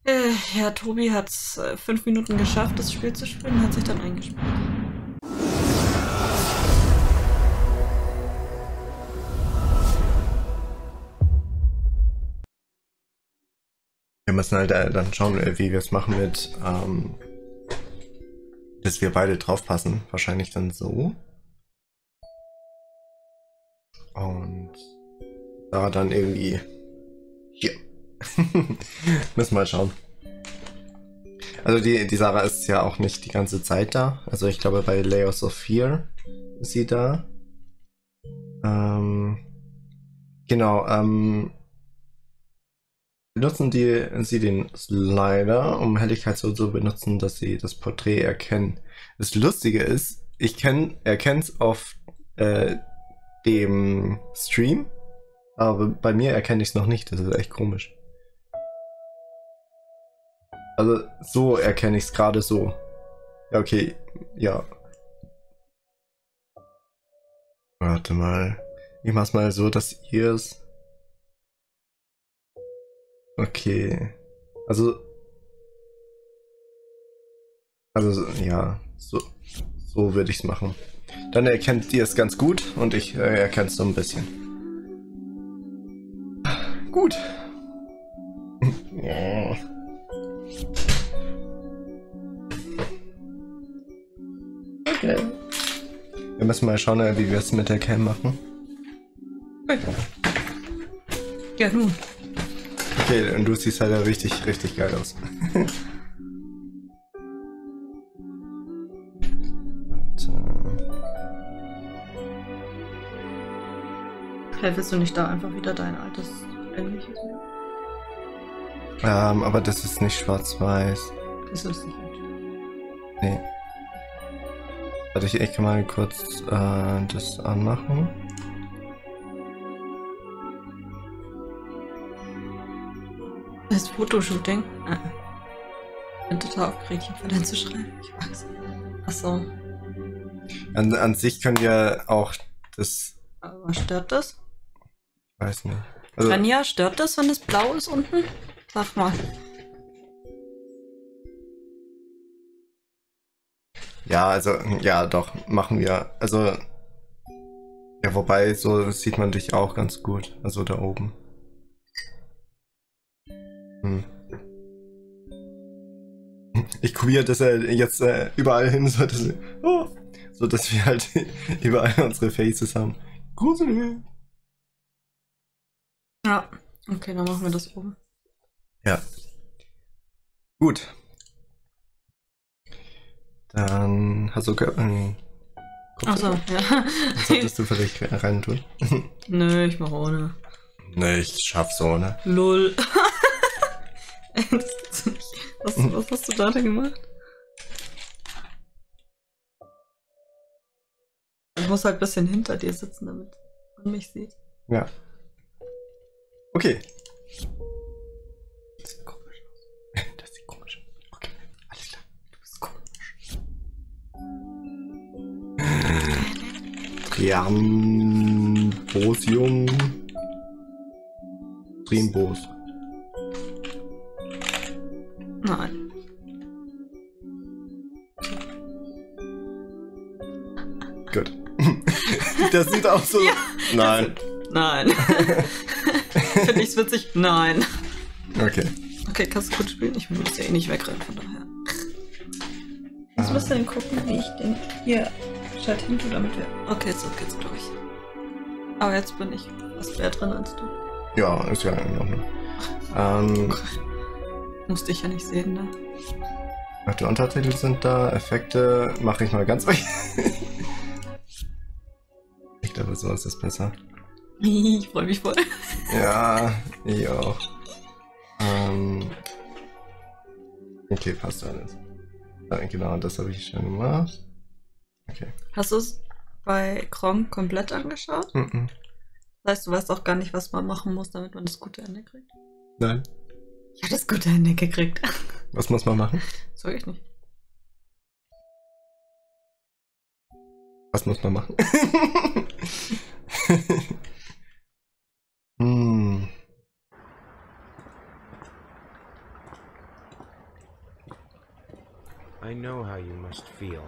Ja, Tobi hat es 5 Minuten geschafft, das Spiel zu spielen, hat sich dann eingespielt. Wir müssen halt dann schauen, wie wir es machen mit, dass wir beide draufpassen. Wahrscheinlich dann so. Und da dann irgendwie hier. Müssen wir mal schauen. Also die Sarah ist ja auch nicht die ganze Zeit da. Also ich glaube bei Layers of Fear ist sie da. Genau, benutzen sie den Slider, um Helligkeit so zu benutzen, dass sie das Porträt erkennen. Das Lustige ist, ich erkenne es auf dem Stream, aber bei mir erkenne ich es noch nicht. Das ist echt komisch. Also so erkenne ich es gerade so. Ja, okay, ja. Warte mal. Ich mach's mal so, dass ihr es... Okay. Also ja, so würde ich es machen. Dann erkennt ihr es ganz gut und ich erkenne es so ein bisschen. Gut. Ja. Okay. Wir müssen mal schauen, wie wir es mit der Cam machen. Ja, nun. Okay, und du siehst halt richtig, richtig geil aus. Hey, willst du nicht da einfach wieder dein altes ähnliches nehmen? Aber das ist nicht schwarz-weiß. Das ist nicht. Nee. Warte, ich kann mal kurz das anmachen. Das Fotoshooting? Ich bin total aufgeregt, hier von zu schreiben. Ich weiß. Achso. An sich können wir auch das... Aber stört das? Ich weiß nicht. Also, Tanja, stört das, wenn es blau ist unten? Sag mal. ja, also, ja, doch, machen wir. Also, ja, wobei, so sieht man dich auch ganz gut. Also da oben. Ich kopiere das jetzt überall hin, so dass wir halt überall unsere Faces haben. Gruselig. Ja, okay, dann machen wir das oben. Ja. Gut. Dann hast du Achso, ja. solltest du vielleicht rein tun? Nö, ich mache ohne. Ne, ich schaff's ohne. Lull. Das gibt's nicht. Was hast du da denn gemacht? Ich muss halt ein bisschen hinter dir sitzen, damit man mich sieht. Ja. Okay. Das sieht komisch aus. Das sieht komisch aus. Okay, alles klar. Du bist komisch. Triambosium. Trimbos. Nein. Gut. Das sieht auch so... Ja, nein. Nein. Finde ich's witzig? Nein. Okay. Okay, kannst du gut spielen? Ich muss ja eh nicht wegrennen, von daher. Jetzt müsst ihr dann gucken, wie ich den hier statt hin tue, damit wir... Okay, so geht's durch. Aber jetzt bin ich fast mehr drin als du. Ja, ist ja in Ordnung. Musste ich ja nicht sehen, ne? Ach, die Untertitel sind da. Effekte mache ich mal ganz weg. Ich glaube, so ist es besser. Ich freue mich voll. Ja, ich auch. Okay, passt alles. Genau, das habe ich schon gemacht. Okay. Hast du es bei Chrome komplett angeschaut? Mhm. Das heißt, du weißt auch gar nicht, was man machen muss, damit man das gute Ende kriegt? Nein. Ich habe das gute Ende gekriegt. Was muss man machen? Sag ich nicht. Was muss man machen? I know how you must feel.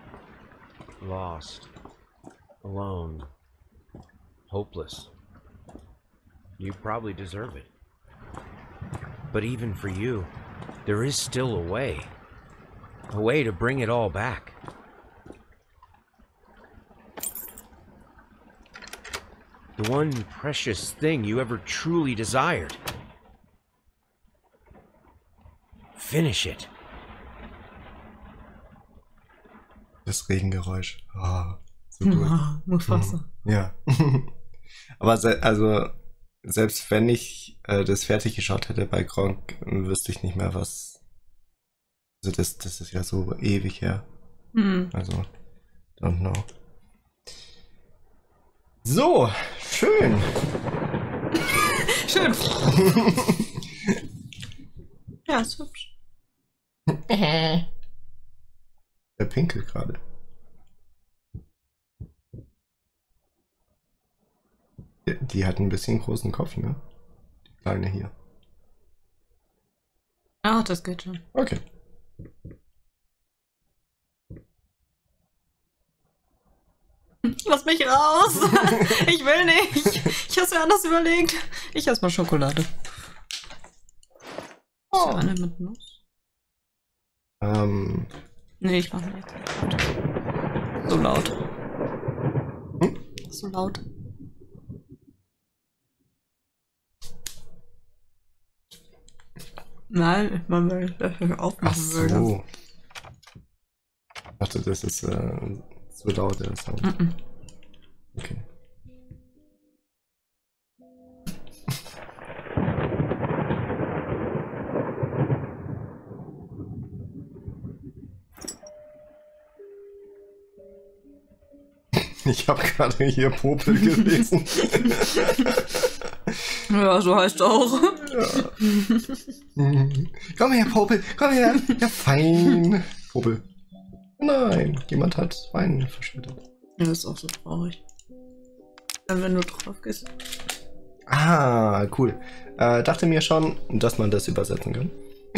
Lost. Alone. Hopeless. You probably deserve it. But even for you, there is still a way. A way to bring it all back. The one precious thing you ever truly desired. Finish it. Das Regengeräusch. Ah, so gut. Mufasa. Ja. Aber also, selbst wenn ich das fertig geschaut hätte bei Gronkh, wüsste ich nicht mehr, was. Also, das ist ja so ewig her. Also, don't know. So, schön. Schön. Ja, ist hübsch. Der pinkelt gerade. Die hat ein bisschen großen Kopf, ne? Die kleine hier. Ah, das geht schon. Okay. Lass mich raus! Ich will nicht! Ich hab's mir anders überlegt. Ich esse mal Schokolade. Oh. Ist eine mit Nuss? Nee, ich mach nicht. So laut. So laut. Nein, man will das aufmachen würde. So. Ich dachte, das ist so laut, der Sound. Okay. Ich habe gerade hier Popel gelesen. Ja, so heißt auch. Ja. Komm her, Popel, komm her. Ja, fein. Popel. Nein, jemand hat Wein verschüttet. Ja, das ist auch so traurig. Wenn du drauf gehst. Ah, cool. Dachte mir schon, dass man das übersetzen kann.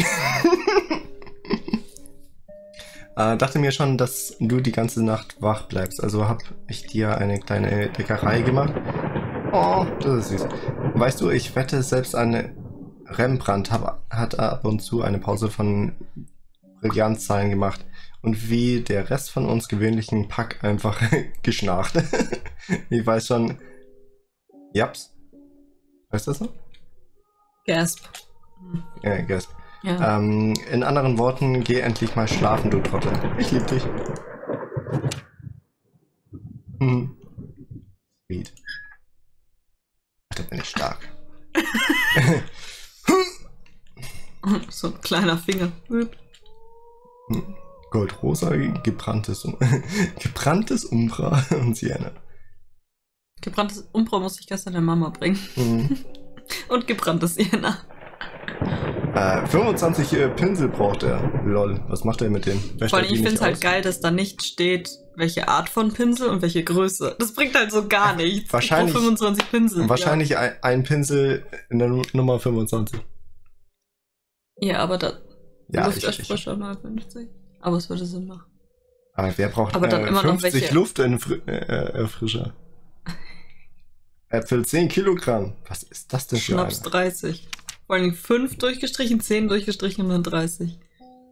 Dachte mir schon, dass du die ganze Nacht wach bleibst. Also habe ich dir eine kleine Leckerei gemacht. Oh, das ist süß. Weißt du, ich wette, selbst ein Rembrandt hat ab und zu eine Pause von Brillanzzahlen gemacht. Und wie der Rest von uns gewöhnlichen Pack einfach geschnarcht. Ich weiß schon. Japs. Weißt du das noch? Gasp. Gasp. Ja. In anderen Worten, geh endlich mal schlafen, du Trottel. Ich lieb dich. Sweet. Da bin ich stark. So ein kleiner Finger. Goldrosa, gebranntes Umbra und Sienna. Gebranntes Umbra muss ich gestern der Mama bringen. Und gebranntes Sienna. 25 Pinsel braucht er. Lol, was macht er mit denen? Vor allem, ich finde es halt geil, dass da nicht steht, welche Art von Pinsel und welche Größe. Das bringt halt so gar nichts. Wahrscheinlich, ich brauch 25 Pinsel. Wahrscheinlich ja. ein Pinsel in der Nummer 25. Ja, aber da ja, Lufterfrischer mal 50. Aber es würde Sinn machen. Aber wer braucht aber dann immer 50 noch welche Lufterfrischer? Äpfel 10 Kilogramm. Was ist das denn für Schnaps 30. Vor allem 5 durchgestrichen, 10 durchgestrichen und dann 30.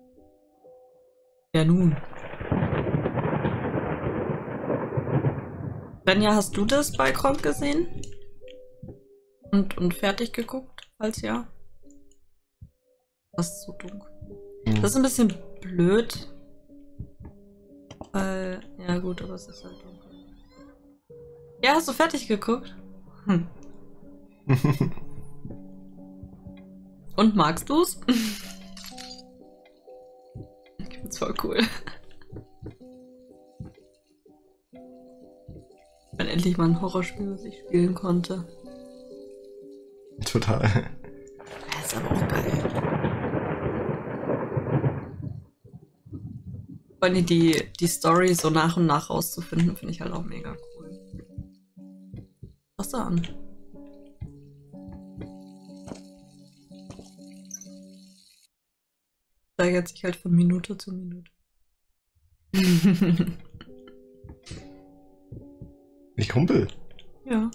Ja nun. Benja, hast du das bei Gronkh gesehen? Und fertig geguckt? Falls ja. Das ist so dunkel. Das ist ein bisschen blöd. Ja gut, aber es ist halt dunkel. Ja, hast du fertig geguckt? Und magst du's? Ich find's voll cool. Wenn endlich mal ein Horrorspiel, was ich spielen konnte. Total. Das ist aber auch geil. Vor allem die Story so nach und nach rauszufinden, finde ich halt auch mega cool. Was da an? Steigert sich halt von Minute zu Minute. Ich humpel. Ja.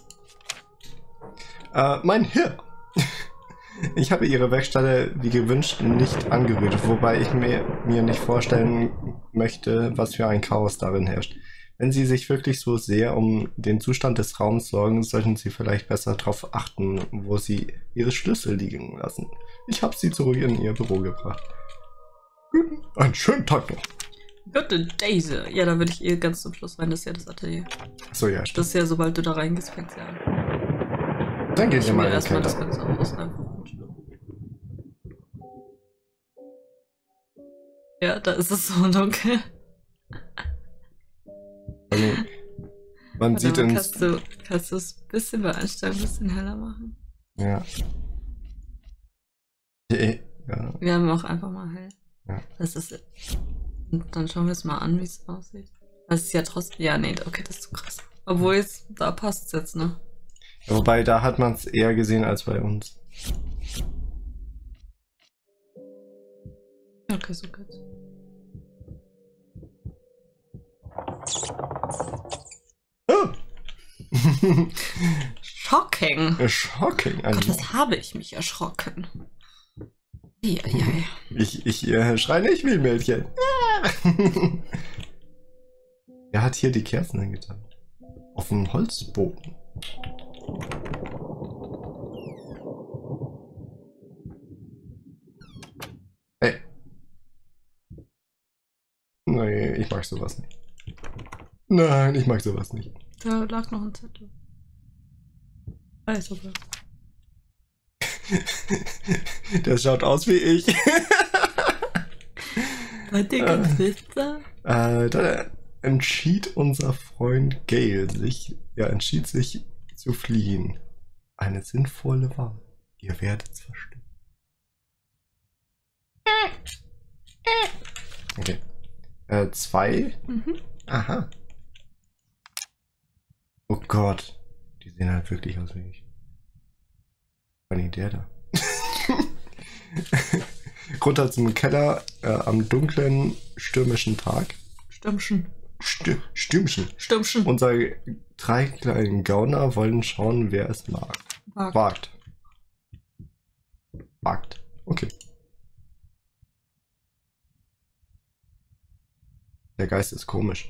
Mein Herr. Ich habe Ihre Werkstatt wie gewünscht nicht angerührt, wobei ich mir nicht vorstellen möchte, was für ein Chaos darin herrscht. Wenn Sie sich wirklich so sehr um den Zustand des Raums sorgen, sollten Sie vielleicht besser darauf achten, wo Sie Ihre Schlüssel liegen lassen. Ich habe Sie zurück in Ihr Büro gebracht. Einen schönen Tag noch. Gute Daisy. Ja, da würde ich ihr ganz zum Schluss rein. Das ist ja das Atelier. So, ja, Das stimmt. ist ja, sobald du da reingehst, fängt's ja an. Dann geht ihr mal in den erstmal Keller. das ganze Haus einfach anschauen. Ja, da ist es so dunkel. Also, man sieht Warte mal, ins... kannst du es ein bisschen bei Einstellung ein bisschen heller machen? Ja. Ja. Wir haben auch einfach mal hell. Ja. Das ist. Und dann schauen wir es mal an, wie es aussieht. Das ist ja trotzdem. Ja, nee, okay, das ist zu krass. Obwohl jetzt, da passt es jetzt, ne? Ja, wobei, da hat man es eher gesehen als bei uns. Okay, so geht's. Ah! Shocking! Shocking. Gott, das habe ich mich erschrocken. Ja. Ich schrei nicht wie ein Mädchen. Wer hat hier die Kerzen hingetan? Auf dem Holzboden. Ey. Nee, ich mag sowas nicht. Nein, ich mag sowas nicht. Da lag noch ein Zettel. Ah, ist okay. Das schaut aus wie ich. Bei dir Geschwister? Da entschied unser Freund Gale entschied sich zu fliehen. Eine sinnvolle Wahl. Ihr werdet es verstehen. Okay. 2. Mhm. Aha. Oh Gott. Die sehen halt wirklich aus wie ich. War nicht der da. Runter zum Keller am dunklen, stürmischen Tag. Stürmchen. Stürmchen. Unsere 3 kleinen Gauner wollen schauen, wer es mag. Wagt. Okay. Der Geist ist komisch.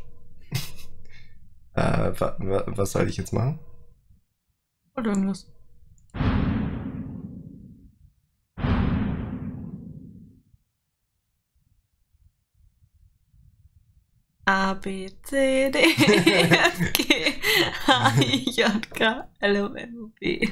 Was soll ich jetzt machen? Oder irgendwas. A, B, C, D, E, F, G, H, I, J, K, L, M, N, O, P.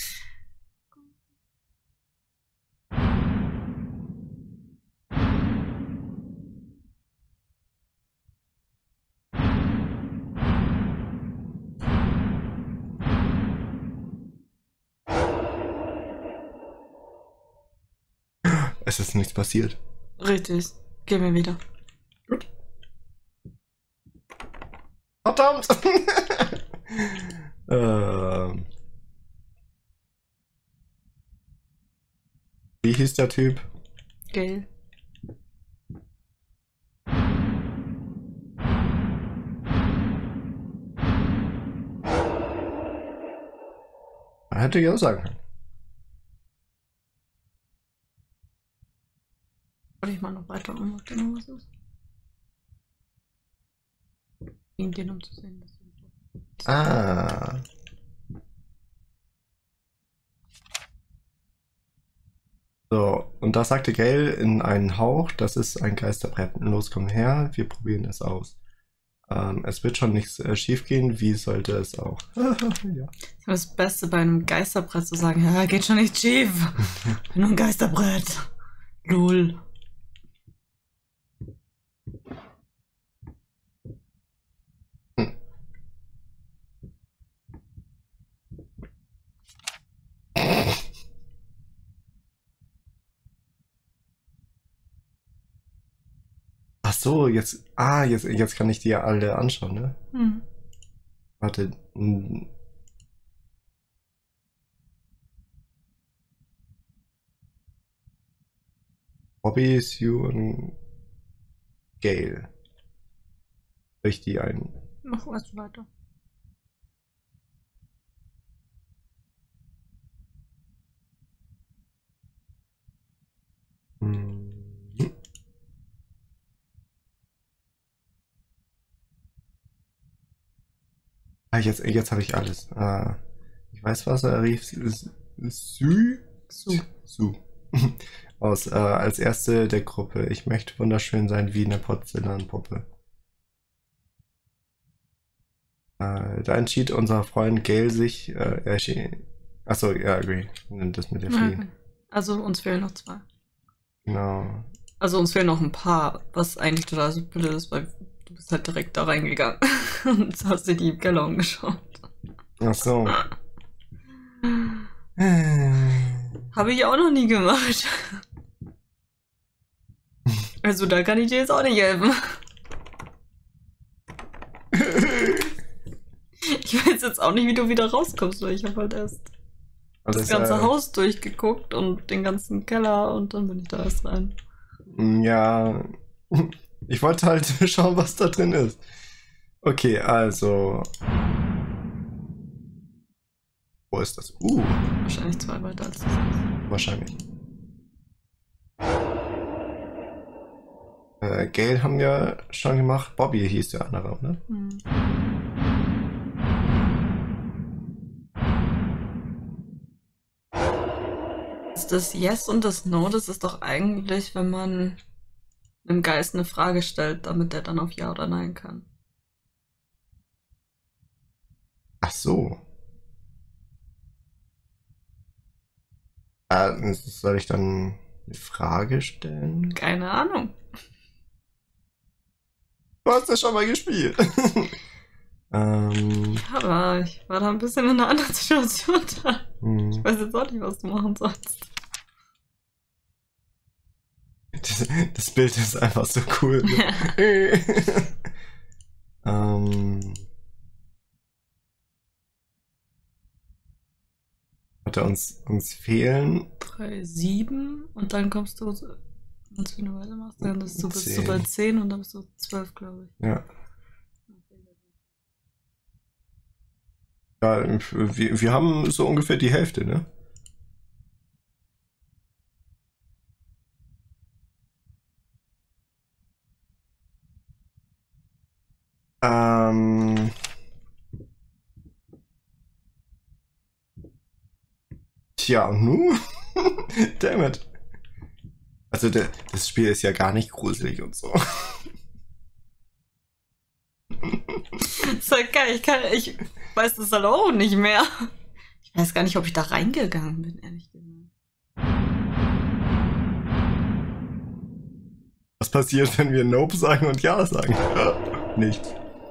Es ist nichts passiert. Richtig. Gehen wir wieder. Gut. Verdammt! Wie hieß der Typ? Gale. Hätte ich auch sagen können. Soll ich mal noch weiter um, ob da noch was ist? Gegen den, um zu sehen, dass du Ah. So, und da sagte Gale in einen Hauch, das ist ein Geisterbrett. Los, komm her, wir probieren es aus. Es wird schon nichts schief gehen, wie sollte es auch? Ja. Das Beste bei einem Geisterbrett zu sagen, ja, geht schon nicht schief. Bin nur ein Geisterbrett. Lol. Ach so, jetzt kann ich die ja alle anschauen, ne? Hm. Warte. Bobby, Sue und Gale. Soll ich die ein... Mach was weiter. Ah, jetzt habe ich alles. Ich weiß, was er rief. Su. Aus, als erste der Gruppe. Ich möchte wunderschön sein wie eine Porzellanpuppe. Da entschied unser Freund Gale sich, achso, ja, agree. Das mit der Fliege. Okay. Also uns fehlen noch 2. Genau. Also uns fehlen noch ein paar, was eigentlich total so blöd ist, weil du bist halt direkt da reingegangen und hast dir die im Keller umgeschaut. Ach so. Habe ich auch noch nie gemacht. Also da kann ich dir jetzt auch nicht helfen. Ich weiß jetzt auch nicht, wie du wieder rauskommst, weil ich habe halt erst das ganze Haus durchgeguckt und den ganzen Keller und dann bin ich da erst rein. Ja, ich wollte halt schauen, was da drin ist. Okay, also... Wo ist das? Wahrscheinlich 2 weiter als das. Wahrscheinlich. Gale haben wir schon gemacht. Bobby hieß der andere, ne? Hm. Das Yes und das No, das ist doch eigentlich, wenn man einem Geist eine Frage stellt, damit er dann auf Ja oder Nein kann. Ach so. Soll ich dann eine Frage stellen? Keine Ahnung. Du hast ja schon mal gespielt. Aber ich war da ein bisschen in einer anderen Situation da. Ich weiß jetzt auch nicht, was du machen sollst. Das Bild ist einfach so cool. Warte, uns fehlen 3, 7 und dann kommst du, wenn du eine Weile machst, dann bist du bei 10 und dann bist du 12, glaube ich. Ja. Ja, wir haben so ungefähr die Hälfte, ne? Tja, und nun? Damn it. Also das Spiel ist ja gar nicht gruselig und so. Ist halt geil, ich weiß das halt auch nicht mehr. Ich weiß gar nicht, ob ich da reingegangen bin, ehrlich gesagt. Was passiert, wenn wir Nope sagen und Ja sagen? Nichts.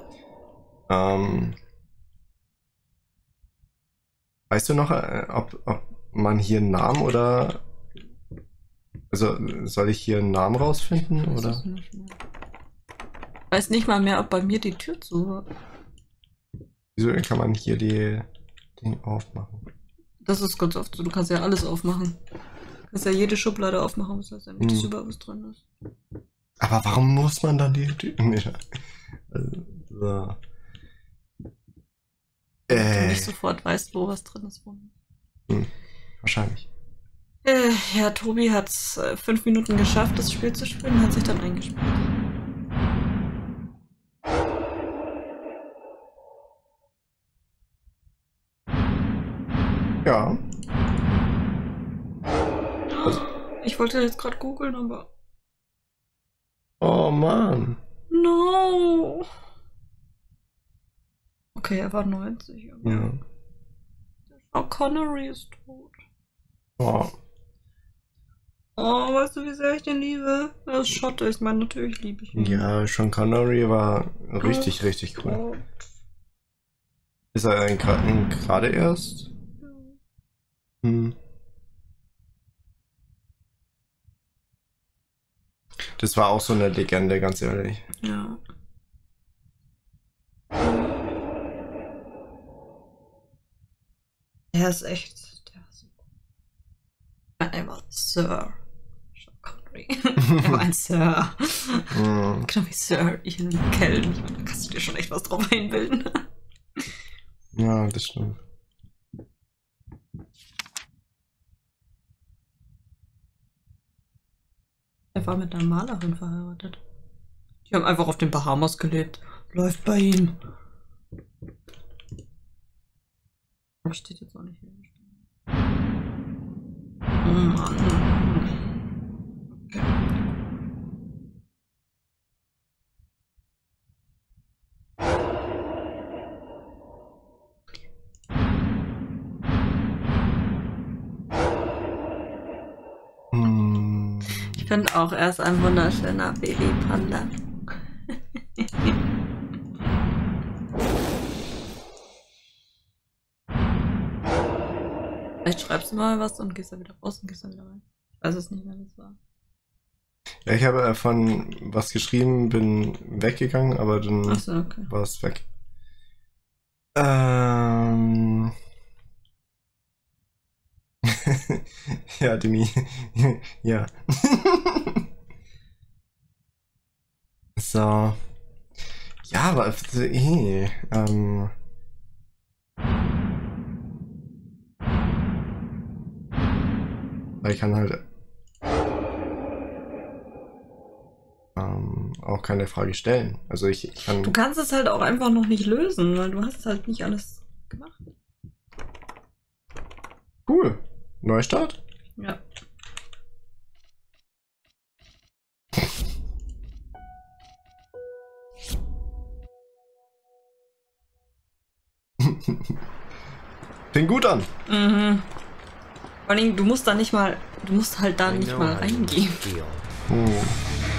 Weißt du noch, ob man hier einen Namen oder... Also, soll ich hier einen Namen rausfinden, oder? Ich weiß nicht mal mehr, ob bei mir die Tür zu war. Wieso kann man hier die Ding aufmachen? Das ist ganz oft so, du kannst ja alles aufmachen. Du kannst ja jede Schublade aufmachen, das heißt ja nicht, dass überall was drin ist. Aber warum muss man dann die Tür... So. Du nicht sofort weißt, wo was drin ist. Wahrscheinlich. Ja, Tobi hat es 5 Minuten geschafft, das Spiel zu spielen, hat sich dann eingespielt. Ja. Also, ich wollte jetzt gerade googeln, aber... Oh Mann. No. Okay, er war 90. Aber Ja. Sean Connery ist tot. Oh. Oh, weißt du, wie sehr ich den liebe? Er ist Schotte, ich meine, natürlich liebe ich ihn. Ja, Sean Connery war richtig, richtig cool. Oh. Ist er gerade erst? Ja. Das war auch so eine Legende, ganz ehrlich. Ja. Er ist echt... Der ist so cool. Einmal Sir Sean Connery. Aber ein Sir. Genau wie Sir Ian McKellen. Ich meine, da kannst du dir schon echt was drauf einbilden. Ja, das stimmt. Er war mit einer Malerin verheiratet. Die haben einfach auf den Bahamas gelebt. Läuft bei ihm. Aber steht jetzt auch nicht hier. Oh Mann. Okay. Ich finde auch, er ist ein wunderschöner Babypanda. Vielleicht schreibst du mal was und gehst dann wieder raus und gehst dann wieder rein. Ich weiß es nicht mehr, wie es war. Ja, ich habe von was geschrieben, bin weggegangen, aber dann Ach so, okay. war es weg. Ja, Demi. Ja. So. Ja, aber weil ich kann halt auch keine Frage stellen. Also ich kann. Du kannst es halt auch einfach noch nicht lösen, weil du hast halt nicht alles gemacht. Cool. Neustart? Ja. Fängt gut an. Mhm. Vor allem, du musst da nicht mal, du musst halt da nicht mal reingehen. Oh.